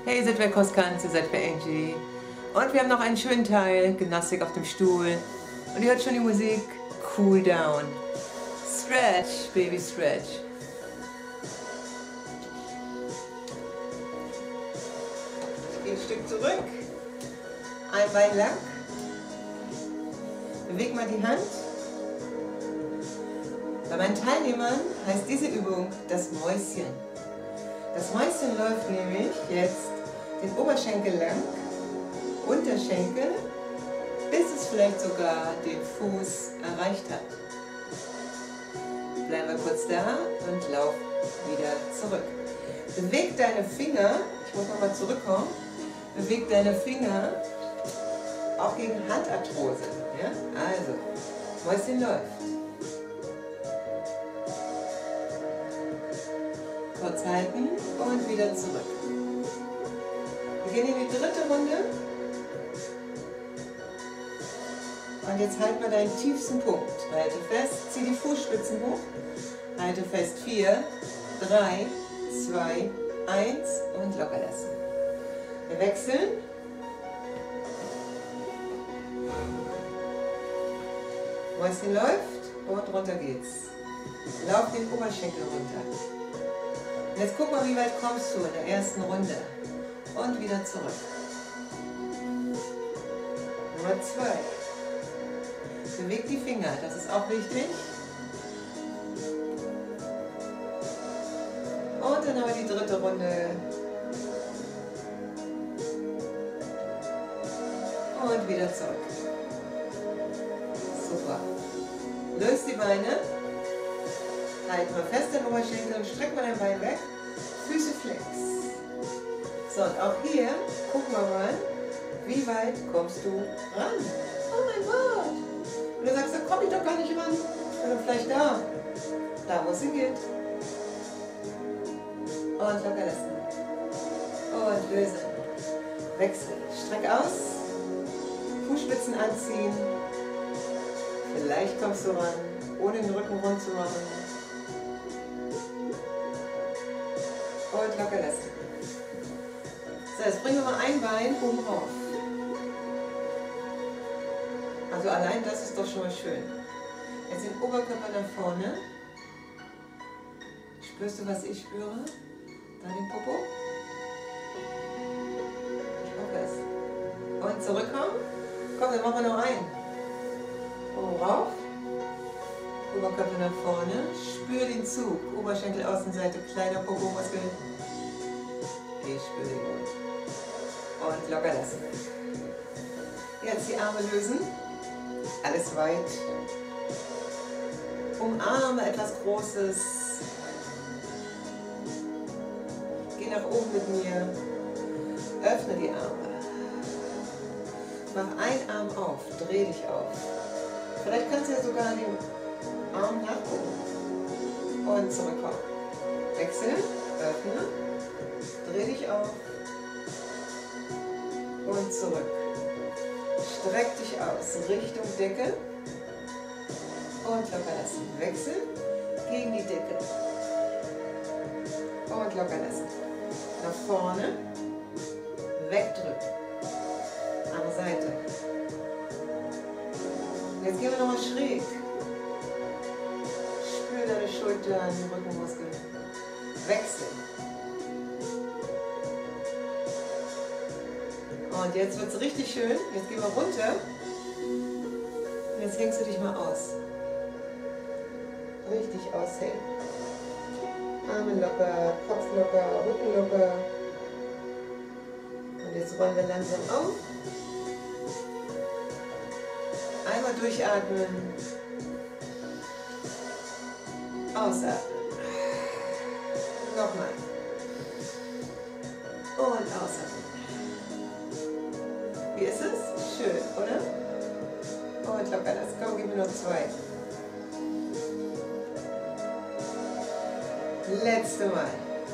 Hey, ihr seid bei Koskanz, ihr seid bei Angie. Und wir haben noch einen schönen Teil, Gymnastik auf dem Stuhl. Und ihr hört schon die Musik, Cool Down. Stretch, Baby Stretch. Geht ein Stück zurück, ein Bein lang. Beweg mal die Hand. Bei meinen Teilnehmern heißt diese Übung das Mäuschen. Das Mäuschen läuft nämlich jetzt den Oberschenkel lang, Unterschenkel, bis es vielleicht sogar den Fuß erreicht hat. Bleiben wir kurz da und lauf wieder zurück. Beweg deine Finger, ich muss nochmal zurückkommen, beweg deine Finger auch gegen Handarthrose. Ja? Also, Mäuschen läuft. Kurz halten und wieder zurück. Wir gehen in die dritte Runde. Und jetzt halt mal deinen tiefsten Punkt. Halte fest, zieh die Fußspitzen hoch. Halte fest, 4, 3, 2, 1 und locker lassen. Wir wechseln. Mäuschen läuft und runter geht's. Lauf den Oberschenkel runter. Jetzt guck mal, wie weit kommst du in der ersten Runde. Und wieder zurück. Nummer 2. Beweg die Finger, das ist auch wichtig. Und dann haben wir die dritte Runde. Und wieder zurück. Super. Löst die Beine. Halt mal fest den Oberschenkel und streck mal dein Bein weg. Füße flex. So, und auch hier gucken wir mal, wie weit kommst du ran. Oh mein Gott. Und du sagst, da komme ich doch gar nicht ran. Oder vielleicht da. Da, wo es hingeht. Und locker lassen. Und lösen. Wechsel. Streck aus. Fußspitzen anziehen. Vielleicht kommst du ran, ohne den Rücken rund zu machen. Und locker lassen. So, jetzt bringen wir mal ein Bein oben rauf. Also allein das ist doch schon mal schön. Jetzt den Oberkörper nach vorne. Spürst du, was ich spüre? Da den Popo? Ich hoffe es. Und zurückkommen. Komm, dann machen wir noch einen. Oben rauf. Oberkörper nach vorne. Spür den Zug. Oberschenkel Außenseite, kleiner Popo-Muskel. Ich spüre den gut. Und locker lassen. Jetzt die Arme lösen. Alles weit. Umarme etwas Großes. Geh nach oben mit mir. Öffne die Arme. Mach einen Arm auf. Dreh dich auf. Vielleicht kannst du ja sogar den Arm nachgucken. Und zurückkommen. Wechseln. Öffne. Dreh dich auf. Und zurück. Streck dich aus, Richtung Decke. Und locker lassen. Wechsel gegen die Decke. Und locker lassen. Nach vorne. Wegdrücken. Andere Seite. Jetzt gehen wir nochmal schräg. Spür deine Schultern, den Rückenmuskel. Wechseln. Und jetzt wird es richtig schön. Jetzt gehen wir runter. Und jetzt hängst du dich mal aus. Richtig aushängen. Arme locker, Kopf locker, Rücken locker. Und jetzt rollen wir langsam auf. Einmal durchatmen. Ausatmen. Nochmal. Und ausatmen. Wie ist es? Schön, oder? Und locker das. Komm, gib mir noch 2. Letzte Mal.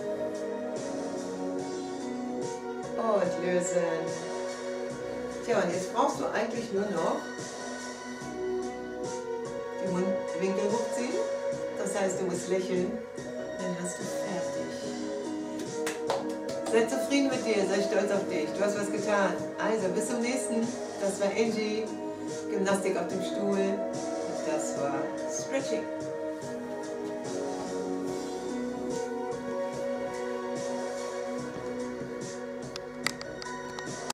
Und lösen. Tja, und jetzt brauchst du eigentlich nur noch die Mundwinkel hochziehen. Das heißt, du musst lächeln. Dann hast du fertig. Sei zufrieden mit dir, sei stolz auf dich. Du hast was getan. Also, bis zum nächsten. Das war Angie. Gymnastik auf dem Stuhl. Das war Stretching.